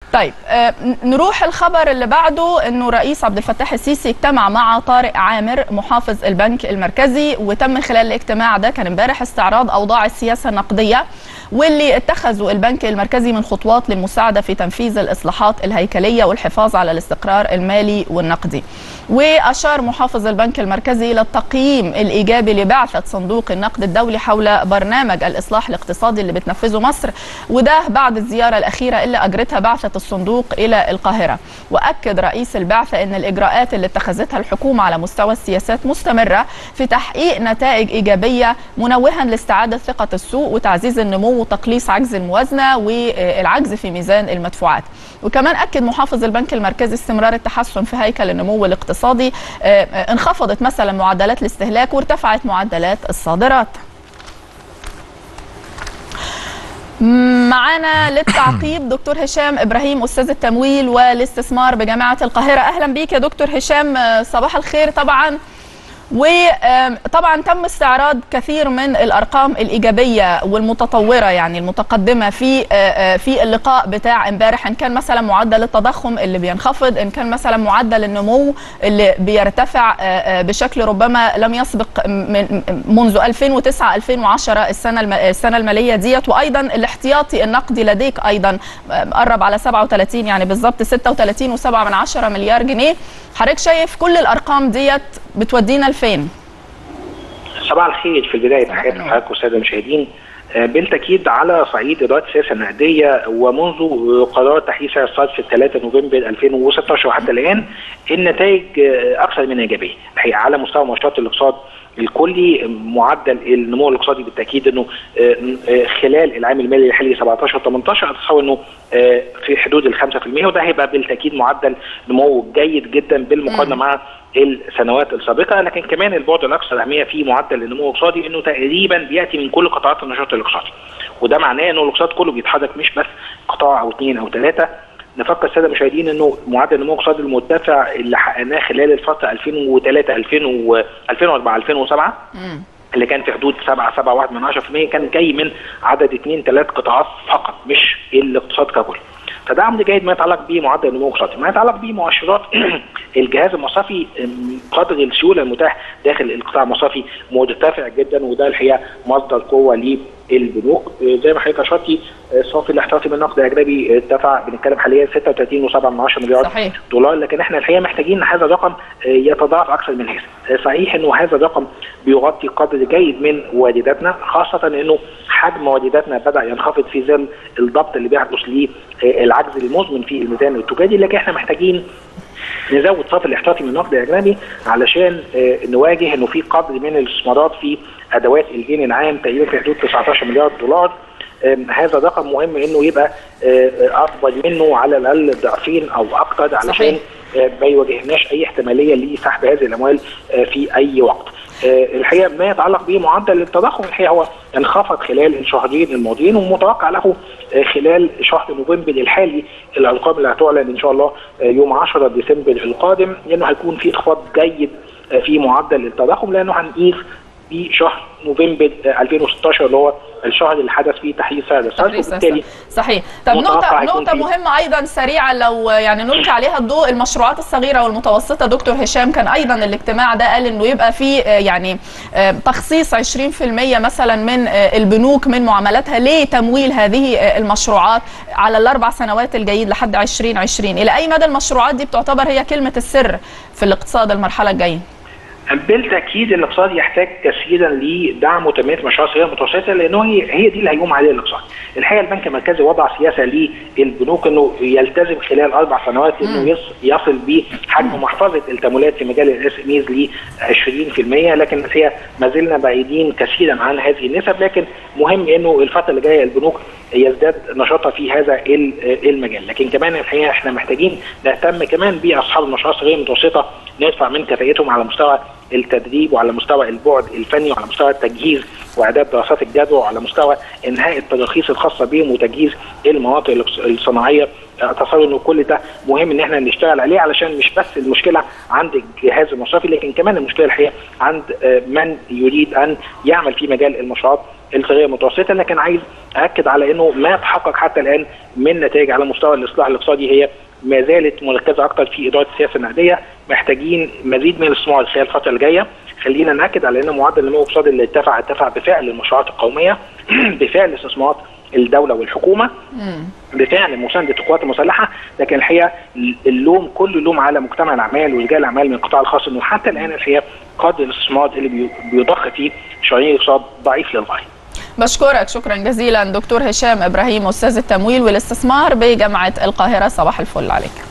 طيب نروح الخبر اللي بعده، انه رئيس عبد الفتاح السيسي اجتمع مع طارق عامر محافظ البنك المركزي، وتم خلال الاجتماع ده كان امبارح استعراض اوضاع السياسه النقديه واللي اتخذوا البنك المركزي من خطوات للمساعده في تنفيذ الاصلاحات الهيكليه والحفاظ على الاستقرار المالي والنقدي. واشار محافظ البنك المركزي الى التقييم الايجابي لبعثه صندوق النقد الدولي حول برنامج الاصلاح الاقتصادي اللي بتنفذه مصر، وده بعد الزياره الاخيره اللي اجرتها بعثه الصندوق الى القاهره. واكد رئيس البعثه ان الاجراءات اللي اتخذتها الحكومه على مستوى السياسات مستمره في تحقيق نتائج ايجابيه، منوها لاستعاده ثقه السوق وتعزيز النمو وتقليص عجز الموازنه والعجز في ميزان المدفوعات. وكمان اكد محافظ البنك المركزي استمرار التحسن في هيكل النمو الاقتصادي، انخفضت مثلا معدلات الاستهلاك وارتفعت معدلات الصادرات. معانا للتعقيب دكتور هشام إبراهيم، أستاذ التمويل والاستثمار بجامعة القاهرة. أهلا بيك يا دكتور هشام، صباح الخير. وطبعا تم استعراض كثير من الارقام الايجابيه والمتطوره، يعني المتقدمه في اللقاء بتاع امبارح، ان كان مثلا معدل التضخم اللي بينخفض، ان كان مثلا معدل النمو اللي بيرتفع بشكل ربما لم يسبق منذ 2009 2010 السنه الماليه ديت، وايضا الاحتياطي النقدي لديك ايضا قرب على 37 يعني بالظبط 36.7 مليار جنيه. حضرتك شايف كل الارقام ديت بتودينا لفين؟ صباح الخير. في البدايه تحياتي لحضرتك والساده المشاهدين. بالتاكيد على صعيد اداره السياسه النقديه، ومنذ قرار تحديث سعر الصرف في 3 نوفمبر 2016 وحتى الان النتائج اكثر من ايجابيه. الحقيقه على مستوى مؤشرات الاقتصاد الكلي معدل النمو الاقتصادي بالتاكيد انه خلال العام المالي الحالي 17 18 اتصور انه في حدود ال 5%، وده هيبقى بالتاكيد معدل نمو جيد جدا بالمقارنه مع السنوات السابقه. لكن كمان البعد الاكثر اهميه في معدل النمو الاقتصادي انه تقريبا بياتي من كل قطاعات النشاط الاقتصادي، وده معناه انه الاقتصاد كله بيتحرك، مش بس قطاع او اثنين او ثلاثه. نفكر الساده المشاهدين انه معدل النمو الاقتصادي المرتفع اللي حققناه خلال الفتره 2003 2004 2007 اللي كان في حدود 7.1% كان جاي من عدد 2-3 قطاعات فقط، مش الاقتصاد ككل. فده امر جيد ما يتعلق بمعدل النمو الاقتصادي. ما يتعلق بمؤشرات الجهاز المصرفي، قدر السيوله المتاح داخل القطاع المصرفي مرتفع جدا، وده الحقيقه مصدر قوه للبنوك. زي ما حضرتك اشرتي الصافي الاحتياطي من النقد الاجنبي ارتفع، بنتكلم حاليا 36.7 مليار دولار، لكن احنا الحقيقه محتاجين هذا الرقم يتضاعف اكثر من هذا. صحيح انه هذا الرقم بيغطي قدر جيد من وارداتنا، خاصه انه حجم وارداتنا بدا ينخفض في ظل الضبط اللي بيحدث للعجز المزمن في الميزان التجاري، لكن احنا محتاجين نزود صافي الاحتياطي من النقد الاجنبي علشان نواجه انه في قدر من الاستثمارات في ادوات الدين العام تقريبا في حدود 19 مليار دولار. هذا الرقم مهم انه يبقى اكبر منه على الاقل ضعفين او اكثر، علشان ما يواجهناش اي احتماليه لسحب هذه الاموال في اي وقت. الحقيقه ما يتعلق بمعدل التضخم الحقيقه هو انخفض خلال الشهرين الماضيين، ومتوقع له خلال شهر نوفمبر الحالي الارقام اللي هتعلن ان شاء الله يوم 10 ديسمبر القادم، لانه هيكون في انخفاض جيد في معدل التضخم، لانه هنقيس في شهر نوفمبر 2016 اللي هو الشهر اللي حدث فيه تحديث سعر الصرف، وبالتالي صحيح. طب نقطة مهمة أيضا سريعة لو يعني نلقي عليها الضوء، المشروعات الصغيرة والمتوسطة. دكتور هشام كان أيضا الاجتماع ده قال إنه يبقى في يعني تخصيص 20% مثلا من البنوك من معاملاتها لتمويل هذه المشروعات على ال4 سنوات الجايين لحد 2020. إلى أي مدى المشروعات دي بتعتبر هي كلمة السر في الاقتصاد المرحلة الجاية؟ بالتاكيد الاقتصاد يحتاج كثيرا لدعم وتنميه مشروعات صغيره متوسطه، لانه هي دي اللي هيقوم عليها الاقتصاد. الحقيقه البنك المركزي وضع سياسه للبنوك انه يلتزم خلال 4 سنوات انه يصل بحجم محفظه التمويلات في مجال الاس ام ايز ل 20%، لكن هي ما زلنا بعيدين كثيرا عن هذه النسب. لكن مهم انه الفتره اللي جايه البنوك يزداد نشاطها في هذا المجال. لكن كمان الحقيقه احنا محتاجين نهتم كمان باصحاب المشروعات الصغيره المتوسطه، نرفع من كفاءتهم على مستوى التدريب وعلى مستوى البعد الفني وعلى مستوى التجهيز واعداد دراسات الجدوى وعلى مستوى انهاء التراخيص الخاصه بهم وتجهيز المناطق الصناعيه. اتصور انه كل ده مهم ان احنا نشتغل عليه، علشان مش بس المشكله عند الجهاز المصرفي، لكن كمان المشكله الحقيقه عند من يريد ان يعمل في مجال المشروعات الصغيره المتوسطه. لكن عايز اكد على انه ما تحقق حتى الان من نتائج على مستوى الاصلاح الاقتصادي هي ما زالت مركزه اكثر في اداره السياسه النقديه. محتاجين مزيد من الاستثمار خلال الفتره الجايه. خلينا ناكد على ان معدل النمو الاقتصادي اللي ارتفع بفعل المشروعات القوميه بفعل استثمارات الدوله والحكومه، بفعل مسانده القوات المسلحه. لكن الحقيقه اللوم كل اللوم على مجتمع الاعمال ورجال الاعمال من القطاع الخاص، انه حتى الان الحقيقه قدر الاستثمار اللي بيضخ فيه شرايين الاقتصاد ضعيف للغايه. بشكرك شكرا جزيلا دكتور هشام ابراهيم، استاذ التمويل والاستثمار بجامعه القاهره. صباح الفل عليك.